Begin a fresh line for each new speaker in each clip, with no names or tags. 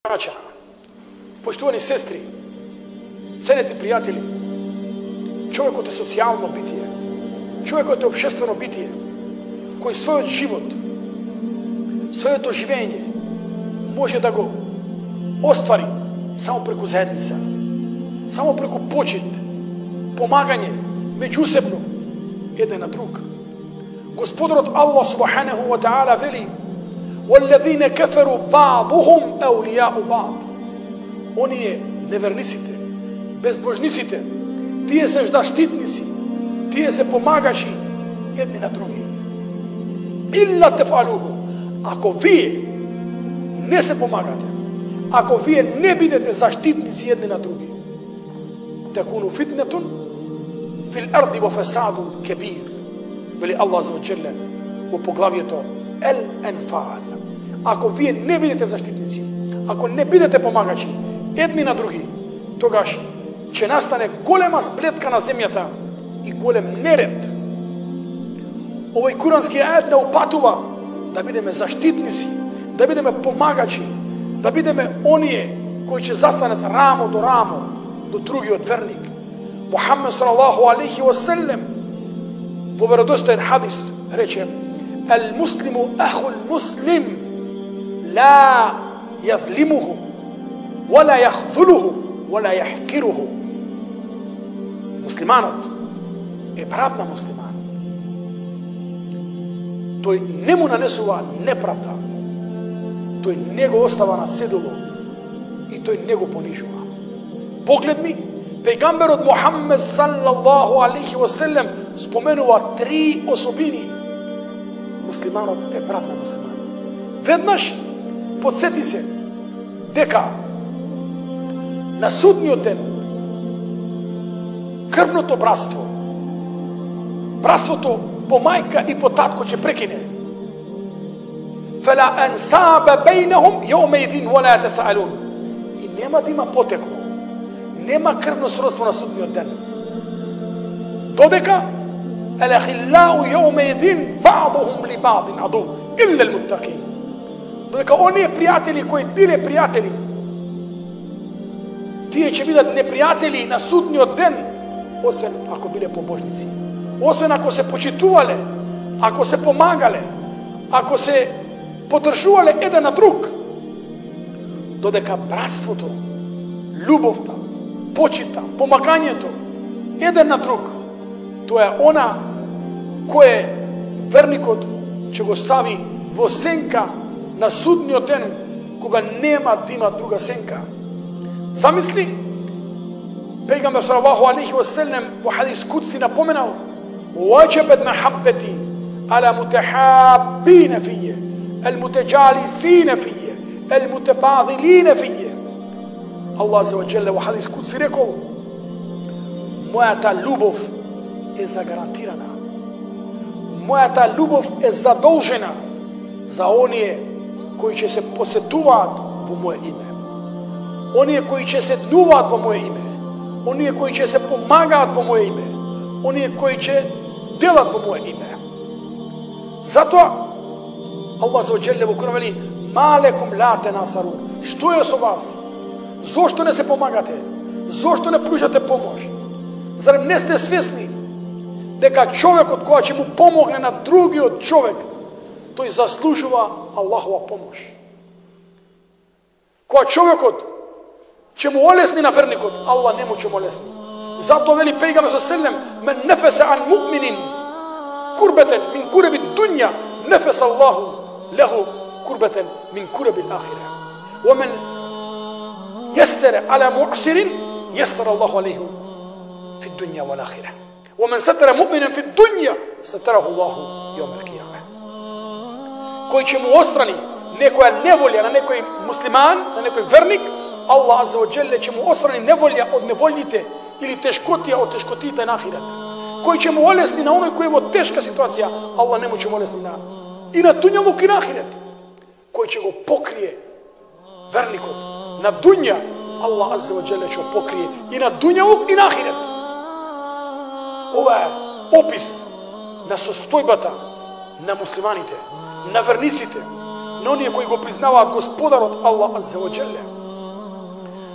braća, poštovani sestri, cenjeni prijatelji, čovjek od je socijalno bitije, čovjek od je opštveno bitije, koji svoj život, svoje doživljenje može da go ostvari samo preko zajednica, samo preko počet, pomaganje, međusobno, jedan na drug. Gospodar od Allah subhanahu wa ta'ala veli: وَالَّذِينَ كَفَرُوا بَعْضُهُمْ أَوْلِيَاءُ بَعْضُ. Oni je nevernicite, bezbožnicite, tije se zaštitnici, tije se pomagači jedni na drugi. Illa tefaluhu, ako vi ne se pomagate, ako vi ne budete zaštitnici jedni na drugi, takunu fitnetun fil ardi wa fasadun kebir, veli Allah azza wa jalla u poglavljeto El-Enfal. Ako vi ne budete zaštitnici, ako ne budete pomagači jedni na drugi, togaš će nastane golema spletka na zemljata i golem nered. Ovaj kuranski ajet ne upatuva da budeme zaštitnici, da budeme pomagači, da budeme onije koji će zastaneti ramo do ramo do drugi od vernik. Muhammed sallallahu alaihi wa sallam u vjerodostojan hadis reče: El muslimu ahul muslim la yazlimuhu wala yakhzuluhu wala yahkiruhu. Muslimanot je brat na musliman. To je njemu nanesuva nepravda, to je njego ostava na sedulu i to je njego ponižava. Pogledni, pejgamber od Muhammed sallallahu alaihi wa sallam spomenuva 3 osobini. Muslimanot je brat na musliman. Vednaš podsjeti se дека на судниот ден крвното братство, братството по мајка и по татко ќе прекине. Фала ансаба бейнахум јаумеидин вала тасаалун. И нема да има потекло, нема крвно сродство на судниот ден. Додека الأخلاء يومئذ بعضهم لبعض عدو إلا المتقين. Додека оние пријатели кои биле пријатели, тие ќе бидат непријатели на судниот ден, освен ако биле побожници, освен ако се почитувале, ако се помагале, ако се поддржувале еден на друг. Додека братството, љубовта, почита, помагањето еден на друг, тоа е она кое верникот ќе го стави во сенка на судниот ден, кога нема да има друга сенка. Замисли, пейгамбер саллаллаху алейхи ва саллям во хадис кудси напоменал: وجبت محبتي على متحابين فيه المتجالسين فيه المتباذلين فيه. الله عز وجل во хадис кудси рекол: мојата љубов е загарантирана, мојата љубов е задолжена за оние кои ќе се посетуваат во моје име, оние кои ќе се днуваат во моје име, оние кои ќе се помагаат во моје име, оние кои ќе делат во моје име. Затоа Allah azza wa jalla во Куран вели: малекум ла тенасарун. Што е со вас? Зошто не се помагате? Зошто не пружате помош? Зарем не сте свесни дека човекот кој ќе му помогне на другиот човек, тој заслужува Аллахова помош. Кога човекот ќе му олесни на верникот, Аллах не му ќе му олесни. Затоа вели пейгамбер саллаллаху мен нефесе ан муъминин курбетен мин куреби дунја, нефесе Аллаху леху курбетен мин куреби ахира. Ва мен јессере ала муъсирин јессер Аллаху алейху фи дунја вал ахира. Ва мен сатара муъминин фи дунја сатараху Аллаху јаумел кијаме. Кој ќе му отстрани некоја неволја на некој муслиман, на некој верник, Allah azza wa jalla će mu osrani nevolja od nevoljite ili teškotija od teškotita na ahiret. Koji će mu olesni na onoj koji je teška situacija, Allah ne mu će mu olesni i na dunjavuk i na ahiret. Koji će go pokrije vernikot na dunja, Allah azza wa jalla će go pokrije i na dunjavuk i na ahiret. Ovo je opis na sostojbata na muslimanite, na vernicite, na onije koji go priznava gospodar od Allah azza wa jalla.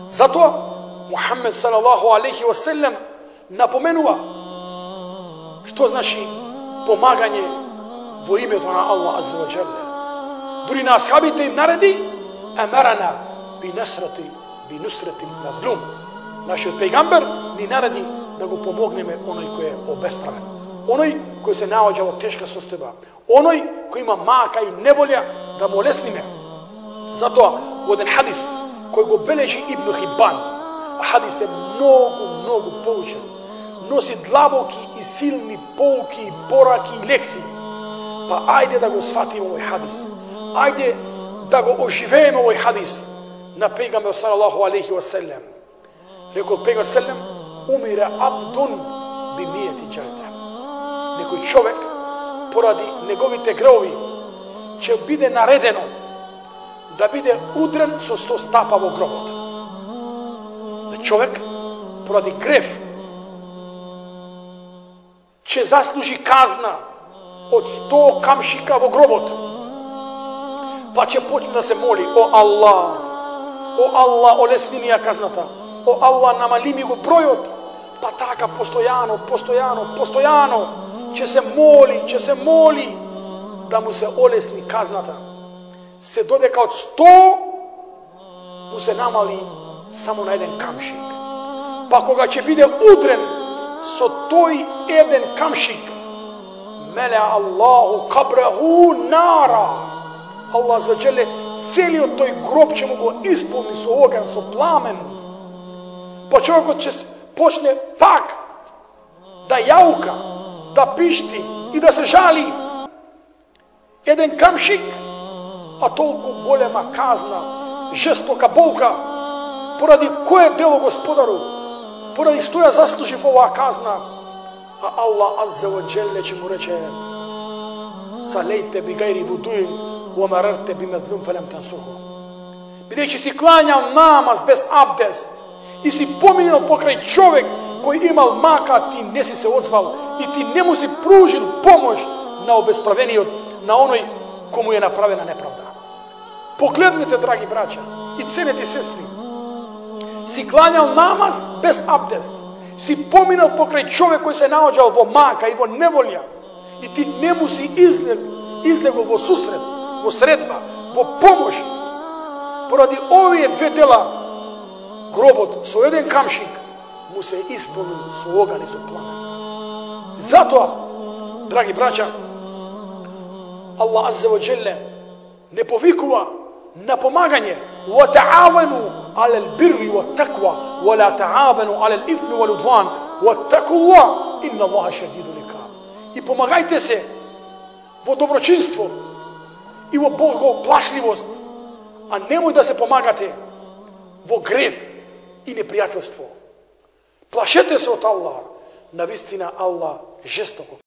Zato Muhammed sallallahu alejhi ve sellem napomenuva što znači pomaganje vo ime na Allah azza wa jalla. Duri na ashabite im naredi amarana bi nusrati mazlum. Naš pejgamber ni naredi da go pomogneme onoj koji je obespravljen, onoj koji se nalazi u teška sostojba, onoj koji ima maka i nevolja da mu olesnime. Zato u jedan hadis koji go beleži Ibn Hibban, a hadis je mnogo poučan, nosi dlaboki i silni pouki, poraki i leksiji. Pa ajde da go shvatimo ovaj hadis, ajde da go oživemo ovaj hadis na pejgamberu sallallahu alejhi ve sellem. Rekao pejgamber sallam, umire abdun bi mijeti džalda. Nekoj čovjek poradi njegovite greovi će bide naredeno da bide udren so 100 stapavog grobota. Da čovjek poradi grev će zasluži kazna od 100 kamšikavog grobota. Pa će početi da se moli, o Allah, olesninija kaznata, o Allah namali mi go brojot. Pa taka postojano će se moli da mu se olesni kaznata. Se dodeka od 100 mu se namali samo na jedan kamšik. Pa koga će bide udren so toj jedan kamšik, mele Allahu kabrahu nara. Allah zvađele cijeli od toj grob će mu go ispuni so ogen, so plamen. Pa čovjek će počne pak da jauka, da pišti i da se žali. Jedan kamšik, a toliko golema kazna, žestoka bolka, poradi koje delo gospodaru, poradi što ja zaslužim ova kazna, a Allah azza wa jalla će mu reći, salejte bi gajri vuduin, umararte bi medlum felem tansuhu. Bideći si klanjao namaz bez abdest, i si pominjao pokraj čovjek koji imao maka, ti nesi se odzval i ti ne mu si pružil pomoć na obespraveniji na onoj komu je napravena nepravda. Pogledajte, dragi braća i ceneti sestri, si klanjao namaz bez abdest, si pominjao pokraj čovjek koji se nalađao vo maka i vo nevolja i ti ne mu si izlegao vo susret, vo sredba, vo pomoć. Poradi ove dve dela grobot, so jedan kamšik, mu se ispunil su ogan i su plamen. Zato, dragi braća, Allah azza wa jalla ne povikuva na pomaganje وَتَعَاوَنُوا عَلَى الْبِرِّ وَالتَّقْوَى وَلَا تَعَاوَنُوا عَلَى الْإِثْمِ وَالْعُدْوَانِ وَاتَّقُوا اللَّهَ إِنَّ اللَّهَ شَدِيدُ الْعِقَابِ. I pomagajte se vo dobročinstvo i vo bogoplašljivost, a nemoj da se pomagate vo grev i neprijateljstvo. Plašete se od Allaha, na vistina Allah žestoko